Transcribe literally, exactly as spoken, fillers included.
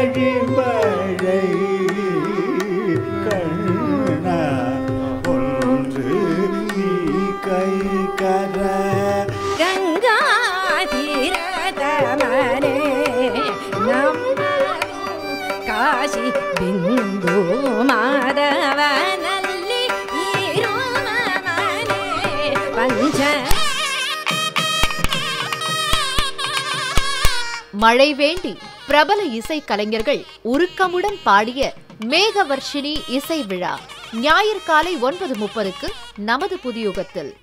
வழிமழை கண்ணா ஒன்று நீ கை கர கங்கா தீரதமனே நம்ம காசி பிந்து மாதவனல்லி ஈரோமனே பஞ்ச. மழை வேண்டி பிரபல இசை கலைஞர்கள் உருக்கமுடன் பாடிய மேகவர்ஷினி இசை விழா ஞாயிறு காலை ஒன்பது முப்பதுக்கு நமது புதியுகத்தில்.